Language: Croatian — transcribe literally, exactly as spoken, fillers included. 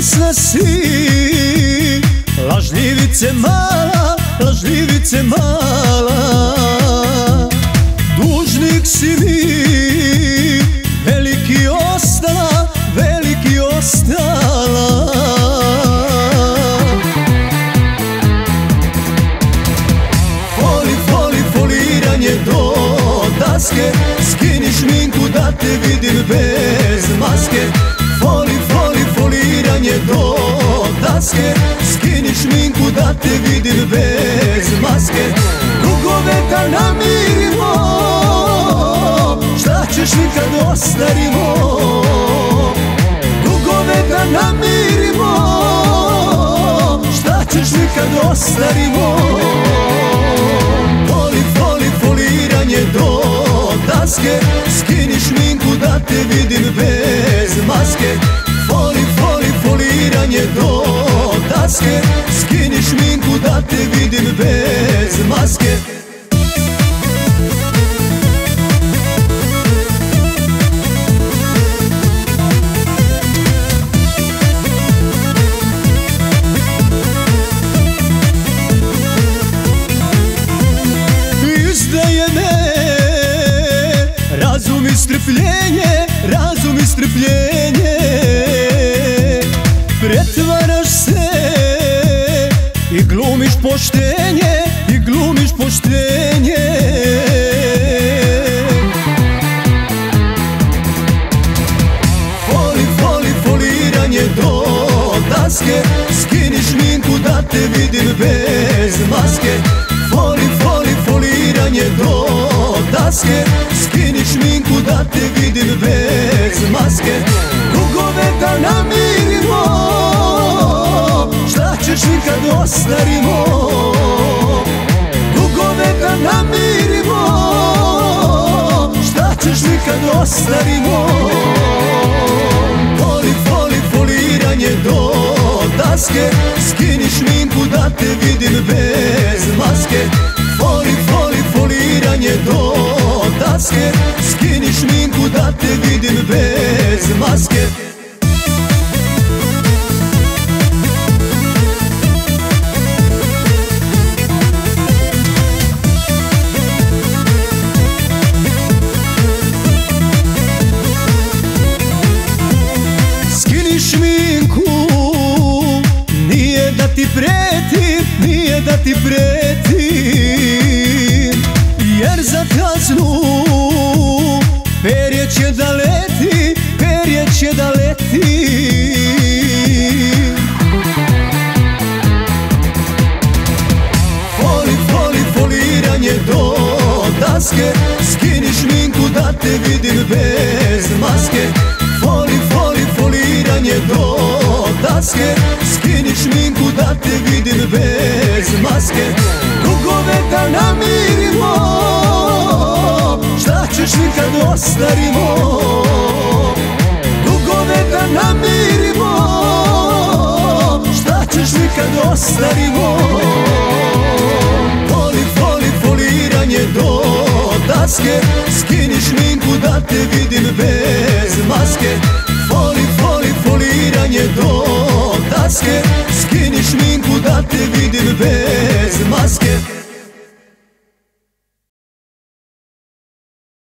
Opasna si, lažljivice mala, lažljivice mala. Dužnik si mi, veliki ostala, veliki ostala. Foli, foli, foliranje do daske, skini šminku da te vidim bez maske. Foli, foli, foliranje do daske, skini šminku da te vidim bez maske. Dugove da namirimo, šta ćeš mi kad ostarimo? Dugove da namirimo, šta ćeš mi kad ostarimo? Foli, foli, foliranje do daske, skini šminku da te vidim bez maske. Foli, foli, foliranje do daske, skini šminku da te vidim bez maske. Izdaje me razum i strpljenje, razum i strpljenje. Pretvaraš se i glumiš poštenje, i glumiš poštenje. Foli, foli, foliranje do daske, skini šminku da te vidim bez maske. Foli, foli, foliranje do daske, skini šminku da te vidim bez maske. Dugove da namirimo, šta ćeš mi kad ostarimo? Dugove da namirimo, šta ćeš mi kad ostarimo? Foli, foli, foliranje do daske, skini šminku da te vidim bez maske. Foli, foli, foliranje do daske, skini šminku da te vidim bez maske. Skini šminku, nije da ti pretim, nije da ti pretim, jer za kaznu perje će da leti, perje će da leti. Foli, foli, foliranje do daske, skini šminku da te vidim bez maske. Foli, foli, foliranje do daske, skini šminku da te vidim bez maske. Dugove da namirimo, šta ćeš mi kad ostarimo? Dugove da namirimo, šta ćeš mi kad ostarimo? Foli, foli, foliranje do daske, skini šminku da te vidim bez maske. Foli,